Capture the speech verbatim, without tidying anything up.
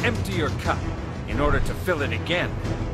empty your cup in order to fill it again.